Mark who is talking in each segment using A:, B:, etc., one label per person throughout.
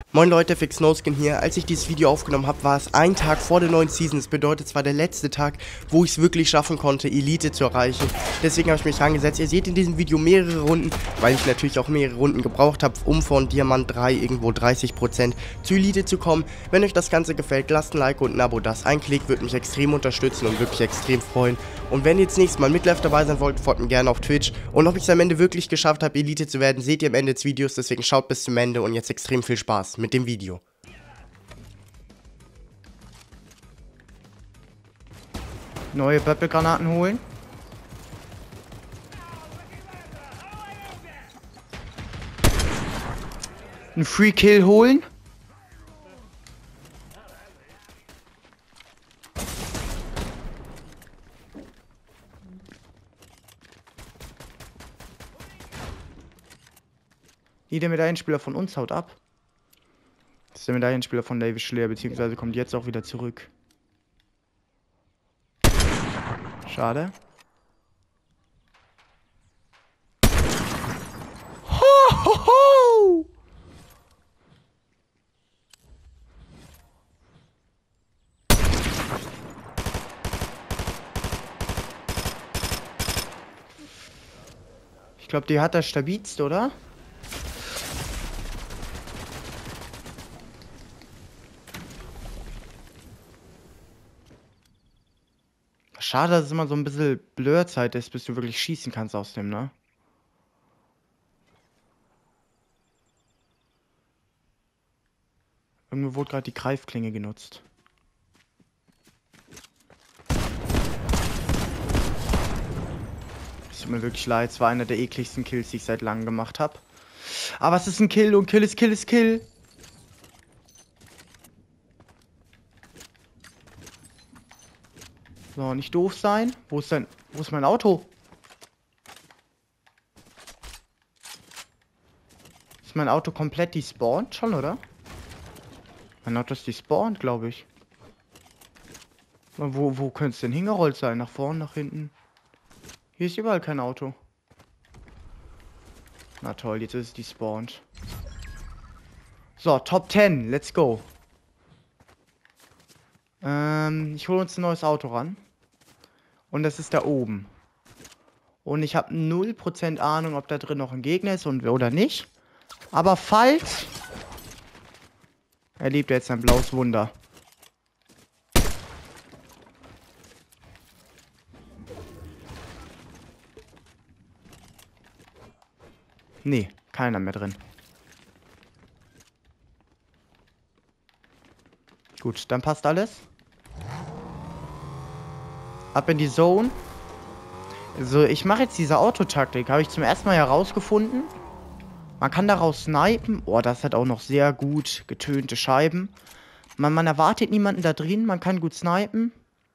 A: Moin Leute, Fix No Skin hier. Als ich dieses Video aufgenommen habe, war es ein Tag vor der neuen Season. Das bedeutet, es war der letzte Tag, wo ich es wirklich schaffen konnte, Elite zu erreichen. Deswegen habe ich mich rangesetzt. Ihr seht in diesem Video mehrere Runden, weil ich natürlich auch mehrere Runden gebraucht habe, um von Diamant 3 irgendwo 30% zu Elite zu kommen. Wenn euch das Ganze gefällt, lasst ein Like und ein Abo. Das ein Klick würde mich extrem unterstützen und wirklich extrem freuen. Und wenn ihr jetzt nächstes Mal mit live dabei sein wollt, folgt mir gerne auf Twitch. Und ob ich es am Ende wirklich geschafft habe, Elite zu werden, seht ihr am Ende des Videos. Deswegen schaut bis zum Ende und jetzt extrem viel Spaß mit dem Video.
B: Neue Böppelgranaten holen. Ein Free Kill holen. Der Medaillenspieler von uns haut ab. Das ist der Medaillenspieler von David Schleer, beziehungsweise kommt jetzt auch wieder zurück. Schade. Ho, ho, ho! Ich glaube, die hat das stabilst, oder? Schade, dass es immer so ein bisschen Blörzeit ist, bis du wirklich schießen kannst aus dem, ne? Irgendwo wurde gerade die Greifklinge genutzt. Es tut mir wirklich leid, es war einer der ekligsten Kills, die ich seit langem gemacht habe. Aber es ist ein Kill und Kill ist Kill ist Kill. So, nicht doof sein. Wo ist mein Auto? Ist mein Auto komplett despawned schon, oder? Mein Auto ist despawned, glaube ich. Wo könnte es denn hingerollt sein? Nach vorne, nach hinten? Hier ist überall kein Auto. Na toll, jetzt ist es despawned. So, Top 10, let's go. Ich hole uns ein neues Auto ran. Und das ist da oben. Und ich habe 0% Ahnung, ob da drin noch ein Gegner ist oder nicht. Aber falls... erlebt er jetzt ein blaues Wunder. Nee, keiner mehr drin. Gut, dann passt alles. Ab in die Zone. So, ich mache jetzt diese Autotaktik. Habe ich zum ersten Mal herausgefunden. Man kann daraus snipen. Oh, das hat auch noch sehr gut getönte Scheiben. Man erwartet niemanden da drin. Man kann gut snipen.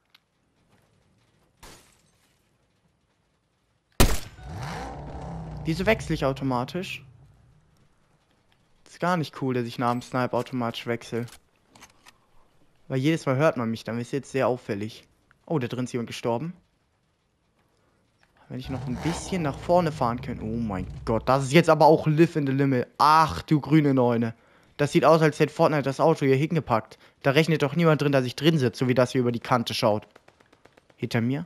B: Wieso wechsle ich automatisch? Ist gar nicht cool, dass ich nach dem Snipe automatisch wechsle. Weil jedes Mal hört man mich. Dann ist jetzt sehr auffällig. Oh, da drin ist jemand gestorben. Wenn ich noch ein bisschen nach vorne fahren könnte. Oh mein Gott, das ist jetzt aber auch Live in the Limit. Ach, du grüne Neune. Das sieht aus, als hätte Fortnite das Auto hier hingepackt. Da rechnet doch niemand drin, dass ich drin sitze, so wie das hier über die Kante schaut. Hinter mir?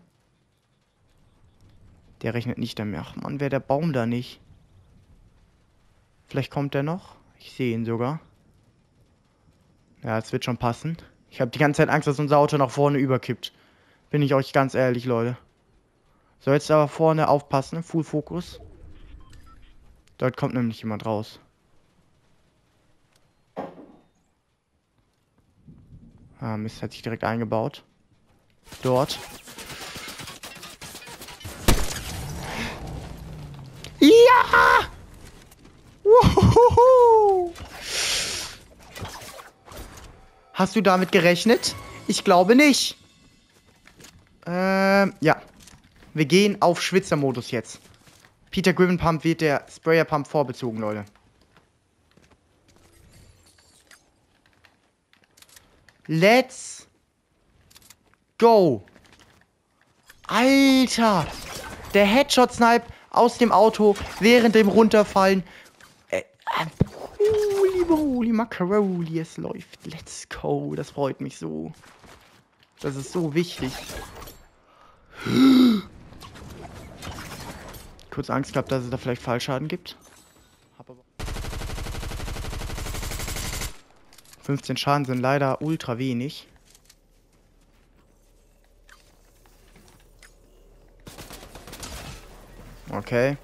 B: Der rechnet nicht damit. Ach Mann, wäre der Baum da nicht. Vielleicht kommt der noch. Ich sehe ihn sogar. Ja, es wird schon passen. Ich habe die ganze Zeit Angst, dass unser Auto nach vorne überkippt. Bin ich euch ganz ehrlich, Leute. So, jetzt aber vorne aufpassen. Full Fokus. Dort kommt nämlich jemand raus. Ah, Mist, hat sich direkt eingebaut. Dort. Ja! Wuhuhu! Hast du damit gerechnet? Ich glaube nicht. Ja. Wir gehen auf Schwitzermodus jetzt. Peter Griffin Pump wird der Sprayer Pump vorbezogen, Leute. Let's go. Alter. Der Headshot-Snipe aus dem Auto während dem Runterfallen. Holy Macaroni, es läuft. Let's go. Das freut mich so. Das ist so wichtig. Kurz Angst gehabt, dass es da vielleicht Fallschaden gibt. Hab aber 15 Schaden sind leider ultra wenig. Okay.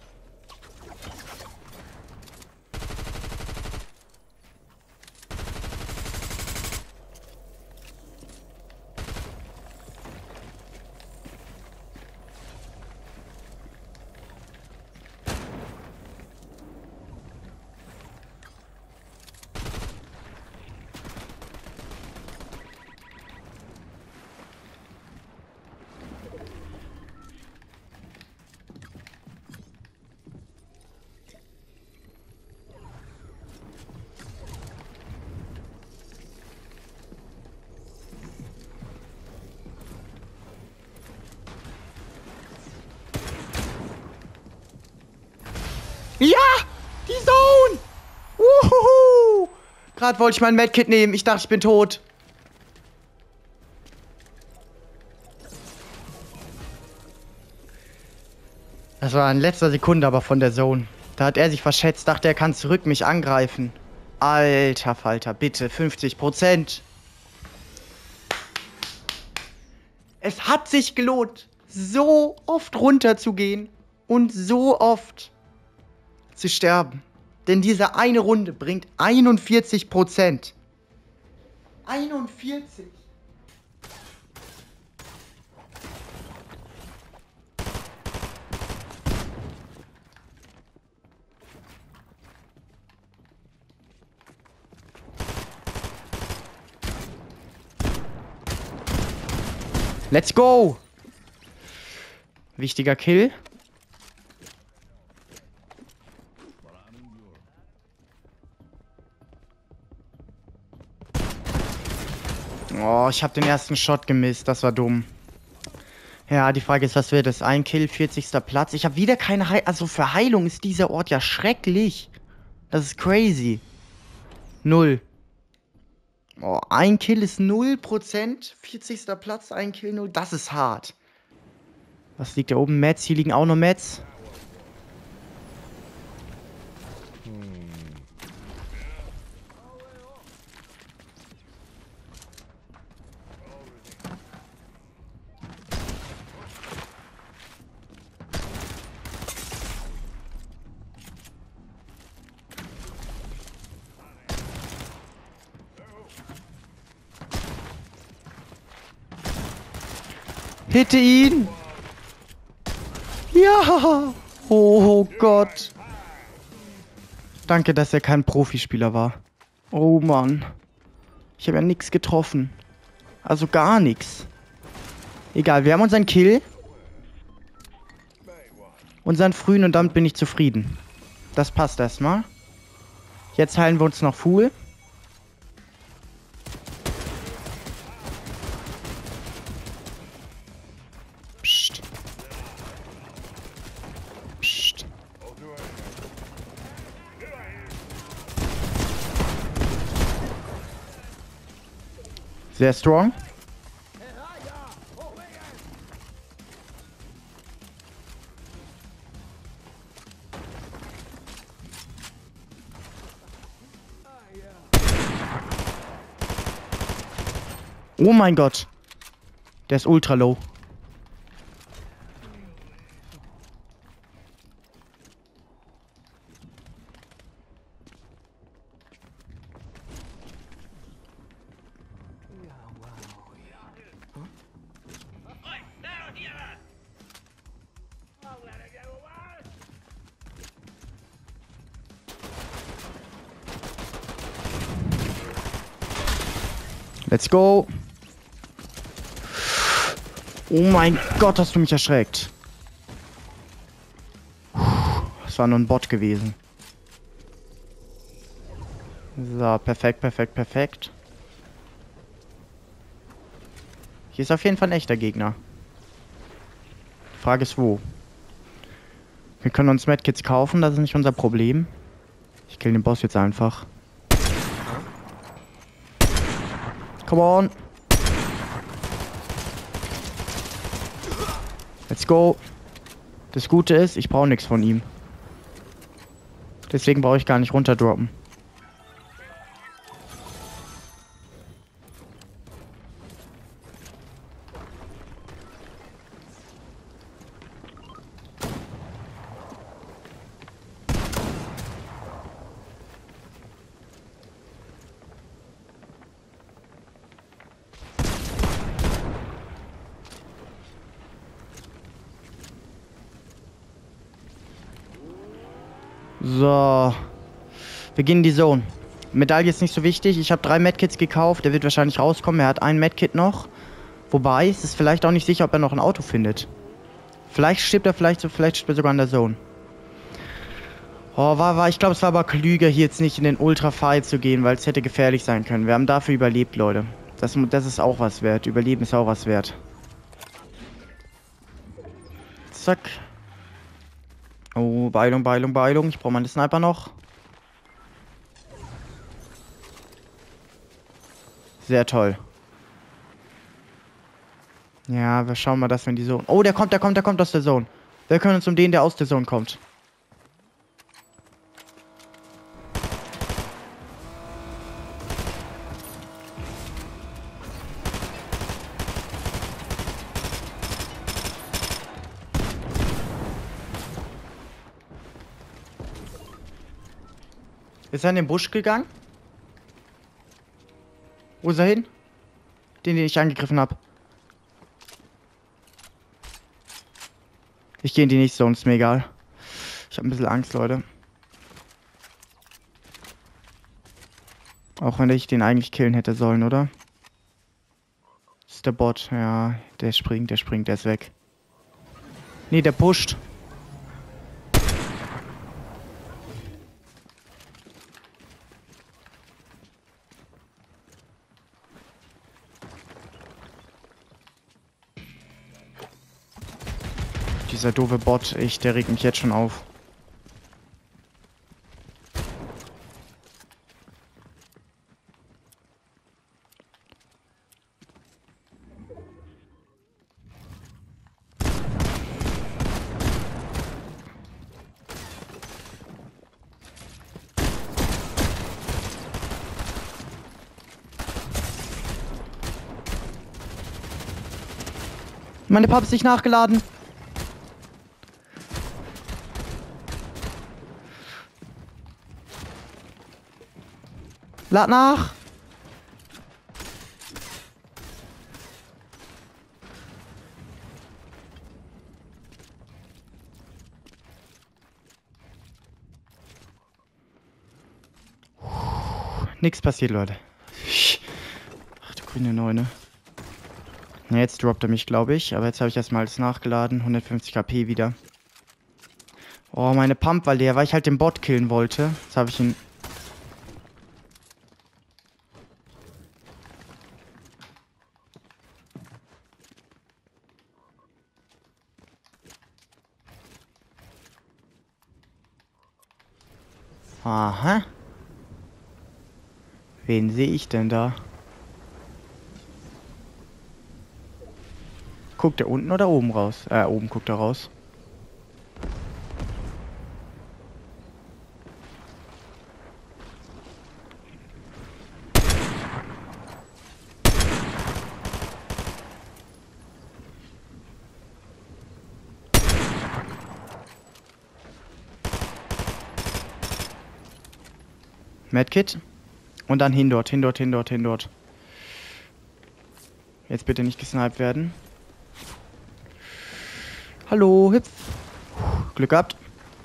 B: Ja! Die Zone! Uhuhu! Gerade wollte ich mein Medkit nehmen. Ich dachte, ich bin tot. Das war in letzter Sekunde aber von der Zone. Da hat er sich verschätzt. Dachte, er kann zurück mich angreifen. Alter Falter, bitte. 50%. Es hat sich gelohnt, so oft runterzugehen und so oft zu sterben. Denn diese eine Runde bringt 41%. 41. Let's go! Wichtiger Kill. Oh, ich habe den ersten Shot gemisst. Das war dumm. Ja, die Frage ist, was wird es? Ein Kill, 40. Platz. Ich habe wieder keine Heilung. Also für Heilung ist dieser Ort ja schrecklich. Das ist crazy. 0. Oh, ein Kill ist 0%. 40. Platz, ein Kill, 0. Das ist hart. Was liegt da oben? Mets. Hier liegen auch noch Mets. Hitte ihn! Ja! Oh Gott! Danke, dass er kein Profispieler war. Oh Mann. Ich habe ja nichts getroffen. Also gar nichts. Egal, wir haben unseren Kill. Unseren frühen und damit bin ich zufrieden. Das passt erstmal. Jetzt heilen wir uns noch full. Psst. Psst. Sehr strong. Oh mein Gott. Der ist ultra low. Let's go. Oh mein Gott, hast du mich erschreckt. Das war nur ein Bot gewesen. So, perfekt, perfekt, perfekt. Hier ist auf jeden Fall ein echter Gegner. Die Frage ist, wo? Wir können uns Medkits kaufen, das ist nicht unser Problem. Ich kill den Boss jetzt einfach. Come on. Let's go. Das Gute ist, ich brauche nichts von ihm. Deswegen brauche ich gar nicht runterdroppen. So. Wir gehen in die Zone. Medaille ist nicht so wichtig. Ich habe 3 Medkits gekauft. Der wird wahrscheinlich rauskommen. Er hat ein Medkit noch. Wobei, es ist vielleicht auch nicht sicher, ob er noch ein Auto findet. Vielleicht stirbt er, vielleicht stirbt er sogar in der Zone. Oh, ich glaube, es war aber klüger, hier jetzt nicht in den Ultra-Fight zu gehen, weil es hätte gefährlich sein können. Wir haben dafür überlebt, Leute. Das ist auch was wert. Überleben ist auch was wert. Zack. Oh, Beilung, Beilung, Beilung. Ich brauche meine Sniper noch. Sehr toll. Ja, wir schauen mal, dass wir in die Zone... Oh, der kommt aus der Zone. Wir können uns um den, der aus der Zone kommt. Ist er in den Busch gegangen? Wo ist er hin? Den ich angegriffen habe. Ich gehe in die nächste Zone, ist mir egal. Ich habe ein bisschen Angst, Leute. Auch wenn ich den eigentlich killen hätte sollen, oder? Das ist der Bot. Ja, der springt, der ist weg. Nee, der pusht. Dieser doofe Bot, der regt mich jetzt schon auf. Meine Pump ist nicht nachgeladen. Lad nach! Nix passiert, Leute. Ach du grüne Neune. Ja, jetzt droppt er mich, glaube ich. Aber jetzt habe ich erstmal alles nachgeladen. 150 KP wieder. Oh, meine Pump war leer, weil ich halt den Bot killen wollte. Jetzt habe ich ihn... Aha. Wen sehe ich denn da? Guckt er unten oder oben raus? Oben guckt er raus. Medkit. Und dann hin dort. Jetzt bitte nicht gesniped werden. Hallo, hüpf. Glück gehabt.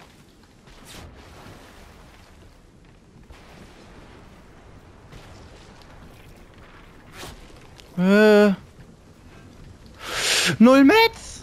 B: Null Metz!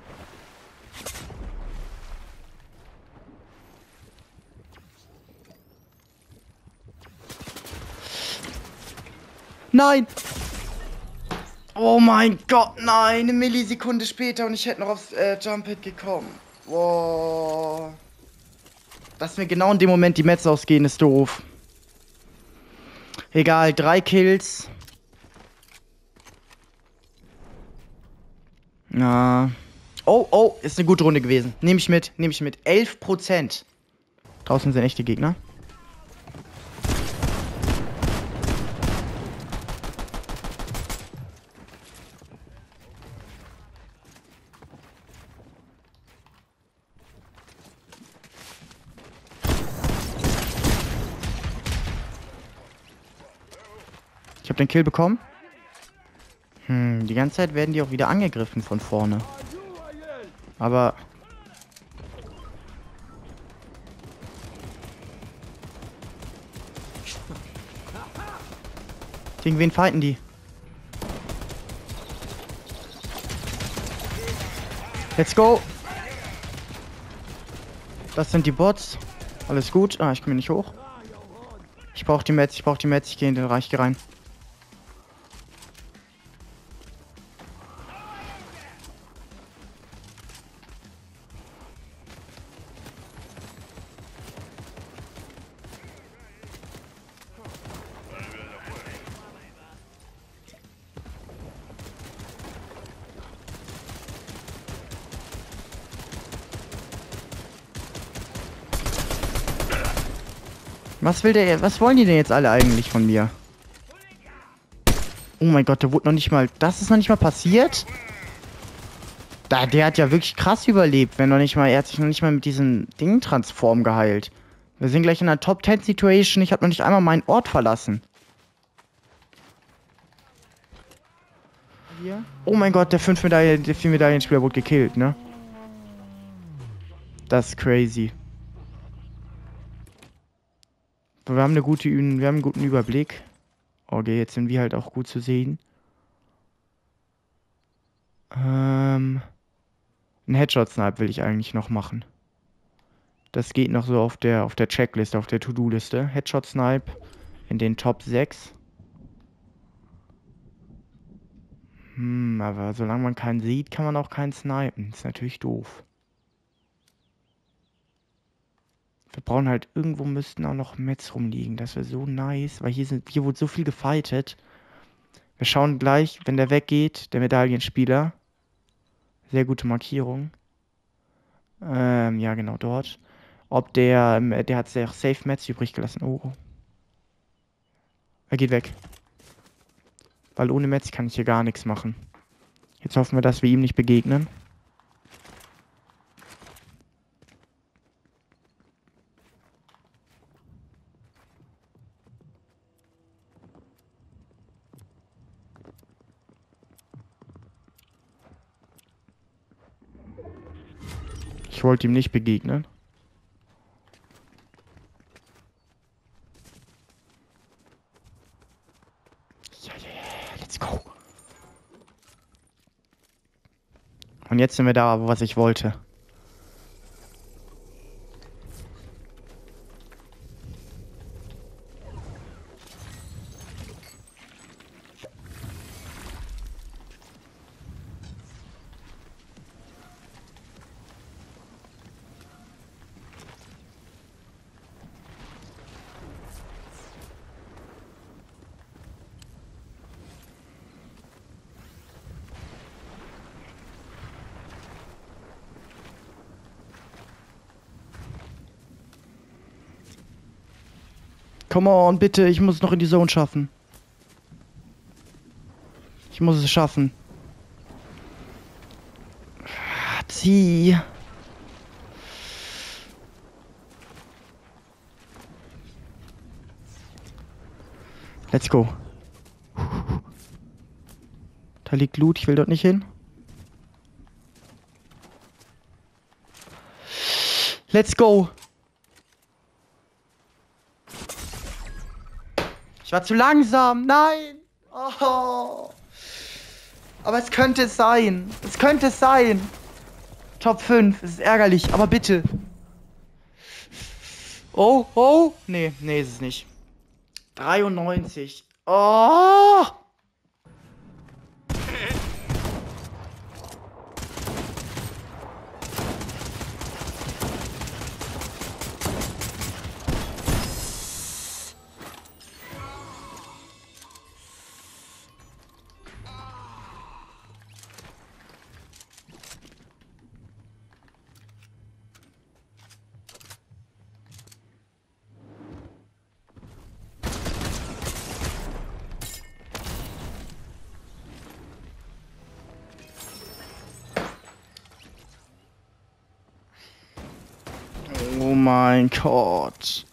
B: Nein! Oh mein Gott, nein! Eine Millisekunde später und ich hätte noch aufs Jump Hit gekommen. Wow. Dass mir genau in dem Moment die Metz ausgehen, ist doof. Egal, 3 Kills. Na. Oh, oh, ist eine gute Runde gewesen. Nehme ich mit, nehme ich mit. 11%. Draußen sind echte Gegner. Ich habe den Kill bekommen. Die ganze Zeit werden die auch wieder angegriffen von vorne. Aber... Gegen wen fighten die? Let's go! Das sind die Bots. Alles gut. Ah, ich komme nicht hoch. Ich brauche die Metz, ich gehe in den Reich rein. Was will der? Was wollen die denn jetzt alle eigentlich von mir? Oh mein Gott, der wurde noch nicht mal... Das ist noch nicht mal passiert? Der hat ja wirklich krass überlebt, wenn noch nicht mal... Er hat sich noch nicht mal mit diesem Ding-Transform geheilt. Wir sind gleich in einer Top-10-Situation. Ich habe noch nicht einmal meinen Ort verlassen. Hier? Oh mein Gott, der 4-Medaillen-Spieler wurde gekillt, ne? Das ist crazy. Wir haben einen guten Überblick. Okay, jetzt sind wir halt auch gut zu sehen. Ein Headshot-Snipe will ich eigentlich noch machen. Das geht noch so auf der Checkliste, auf der To-Do-Liste. Headshot-Snipe in den Top 6. Aber solange man keinen sieht, kann man auch keinen snipen. Ist natürlich doof. Wir brauchen halt, irgendwo müssten auch noch Mets rumliegen. Das wäre so nice, weil hier wurde so viel gefightet. Wir schauen gleich, wenn der weggeht, der Medaillenspieler. Sehr gute Markierung. Ja, genau dort. Ob der hat sehr safe Mets übrig gelassen. Oh. Er geht weg. Weil ohne Mets kann ich hier gar nichts machen. Jetzt hoffen wir, dass wir ihm nicht begegnen. Ich wollte ihm nicht begegnen. Ja, let's go. Und jetzt sind wir da, was ich wollte. Come on, bitte, ich muss es noch in die Zone schaffen. Ich muss es schaffen. Zieh. Let's go. Da liegt Loot, ich will dort nicht hin. Let's go. Ich war zu langsam. Nein. Oh. Aber es könnte es sein. Es könnte es sein. Top 5. Es ist ärgerlich, aber bitte. Oh, oh. Nee, ist es nicht. 93. Oh. mein Gott.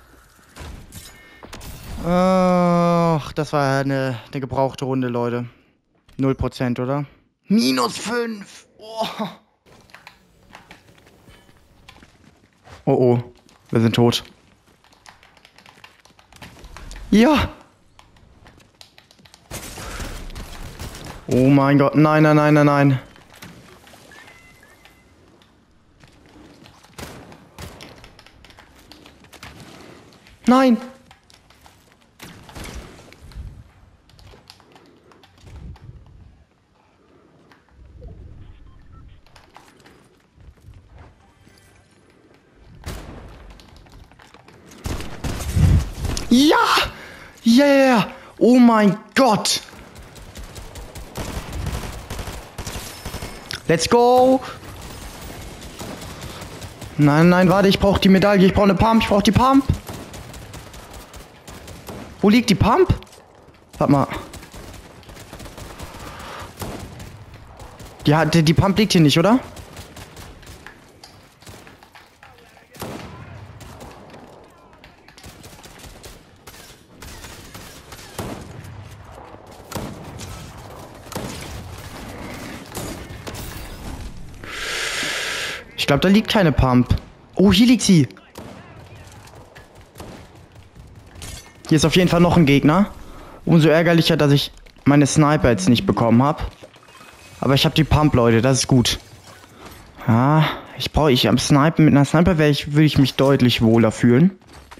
B: Ach, das war eine gebrauchte Runde, Leute. 0%, oder? -5. Oh. Oh oh, wir sind tot. Ja. Oh mein Gott, nein, nein, nein, nein, nein. Nein. Ja! Yeah! Oh mein Gott! Let's go! Nein, nein, warte, ich brauche die Medaille, ich brauche eine Pump, ich brauche die Pump. Wo liegt die Pump? Warte mal. Die Pump liegt hier nicht, oder? Ich glaube, da liegt keine Pump. Oh, hier liegt sie. Hier ist auf jeden Fall noch ein Gegner. Umso ärgerlicher, dass ich meine Sniper jetzt nicht bekommen habe. Aber ich habe die Pump, Leute. Das ist gut. Ja, am Snipen, mit einer Sniper würde ich mich deutlich wohler fühlen.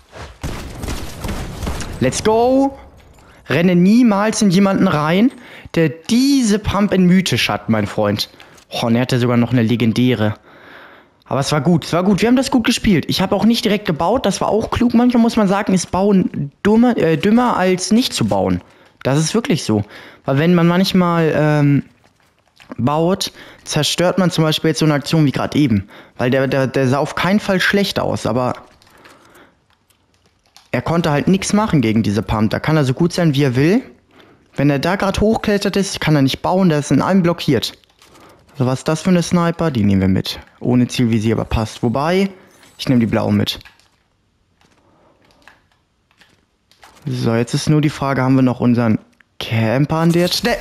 B: Let's go. Renne niemals in jemanden rein, der diese Pump in mythisch hat, mein Freund. Oh, und er hatte sogar noch eine legendäre. Aber es war gut, Wir haben das gut gespielt. Ich habe auch nicht direkt gebaut, das war auch klug. Manchmal muss man sagen, ist Bauen dümmer als nicht zu bauen. Das ist wirklich so. Weil wenn man manchmal baut, zerstört man zum Beispiel jetzt so eine Aktion wie gerade eben. Weil der sah auf keinen Fall schlecht aus, aber er konnte halt nichts machen gegen diese Pump. Da kann er so gut sein, wie er will. Wenn er da gerade hochklettert ist, kann er nicht bauen, der ist in allem blockiert. So, was ist das für eine Sniper? Die nehmen wir mit. Ohne Zielvisier, aber passt. Wobei, ich nehme die blaue mit. So, jetzt ist nur die Frage, haben wir noch unseren Camper an der Stelle?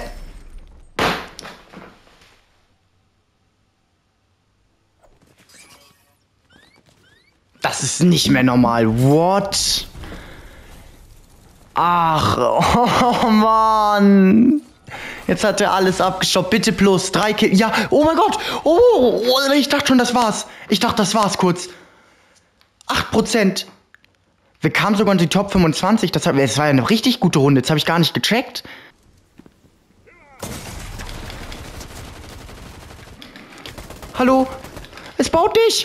B: Das ist nicht mehr normal. What? Ach, oh Mann. Jetzt hat er alles abgestoppt. Bitte plus 3 Kills. Ja, oh mein Gott. Oh, ich dachte schon, das war's. Ich dachte, das war's kurz. 8%. Wir kamen sogar in die Top 25. Das war ja eine richtig gute Runde. Jetzt habe ich gar nicht gecheckt. Hallo? Es baut dich.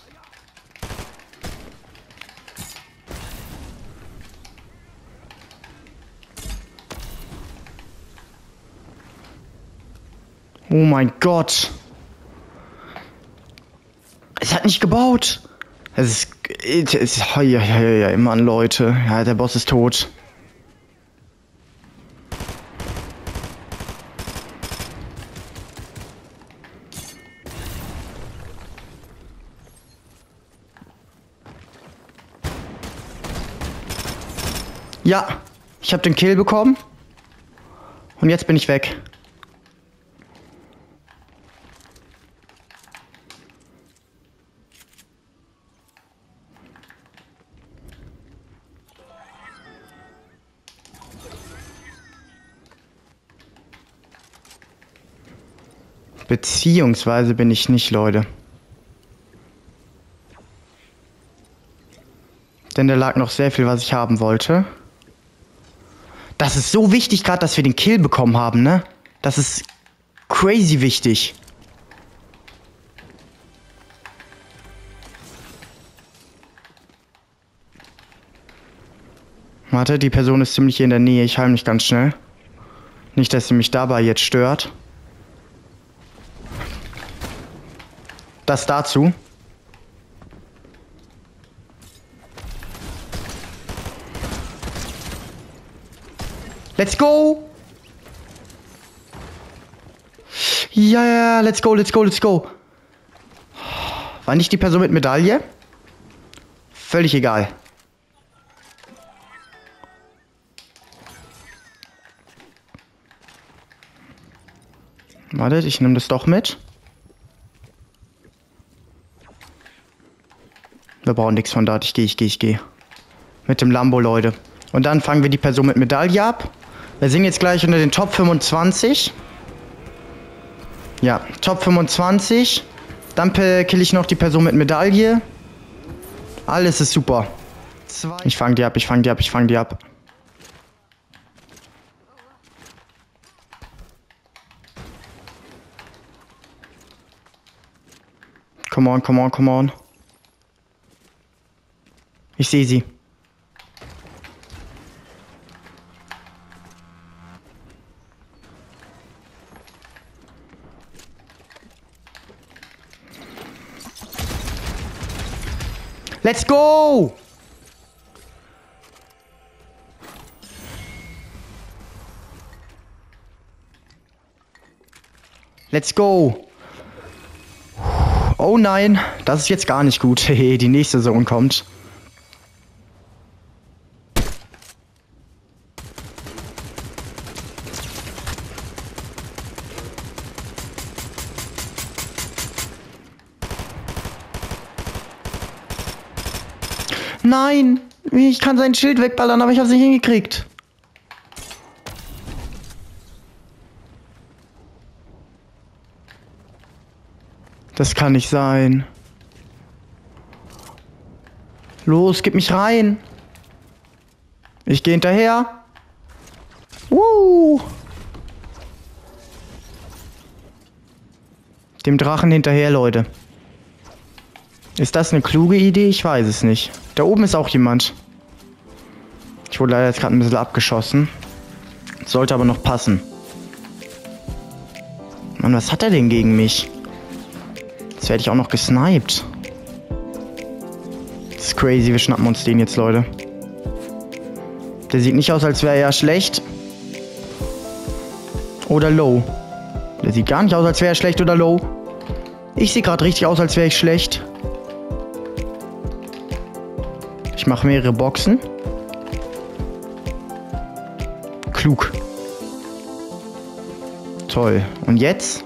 B: Oh mein Gott. Es hat nicht gebaut. Es ist ja, Mann, Leute. Ja, der Boss ist tot. Ja, ich habe den Kill bekommen. Und jetzt bin ich weg. Beziehungsweise bin ich nicht, Leute. Denn da lag noch sehr viel, was ich haben wollte. Das ist so wichtig gerade, dass wir den Kill bekommen haben, ne? Das ist crazy wichtig. Warte, die Person ist ziemlich hier in der Nähe. Ich heile mich ganz schnell. Nicht, dass sie mich dabei jetzt stört. Das dazu. Let's go! Ja, let's go. War nicht die Person mit Medaille? Völlig egal. Warte, ich nehme das doch mit. Wir brauchen nichts von dort. Ich gehe. Mit dem Lambo, Leute. Und dann fangen wir die Person mit Medaille ab. Wir sind jetzt gleich unter den Top 25. Ja, Top 25. Dann kill ich noch die Person mit Medaille. Alles ist super. Ich fang die ab. Come on. Ich sehe sie. Let's go! Let's go! Oh nein, das ist jetzt gar nicht gut. Hehe, die nächste Zone kommt. Nein! Ich kann sein Schild wegballern, aber ich habe es nicht hingekriegt. Das kann nicht sein. Los, gib mich rein. Ich gehe hinterher. Dem Drachen hinterher, Leute. Ist das eine kluge Idee? Ich weiß es nicht. Da oben ist auch jemand. Ich wurde leider jetzt gerade ein bisschen abgeschossen. Sollte aber noch passen. Mann, was hat er denn gegen mich? Jetzt werde ich auch noch gesniped. Das ist crazy, wir schnappen uns den jetzt, Leute. Der sieht nicht aus, als wäre er schlecht. Oder low. Der sieht gar nicht aus, als wäre er schlecht oder low. Ich sehe gerade richtig aus, als wäre ich schlecht. Ich mache mehrere Boxen. Klug. Toll. Und jetzt?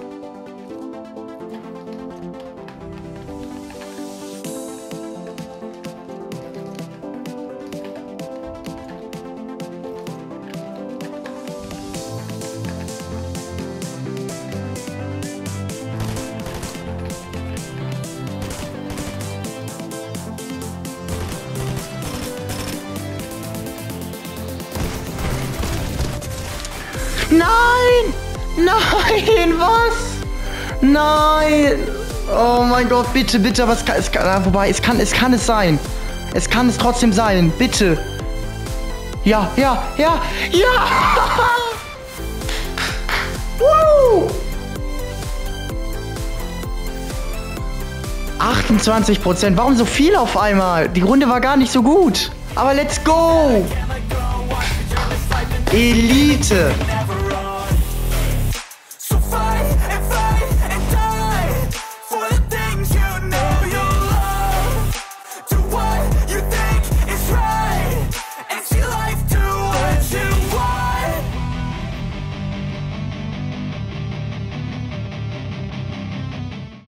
B: Nein! Nein, was? Nein! Oh mein Gott, bitte, aber wobei, es kann es sein. Es kann es trotzdem sein, bitte. Ja! Woo! 28%, warum so viel auf einmal? Die Runde war gar nicht so gut. Aber let's go! Elite!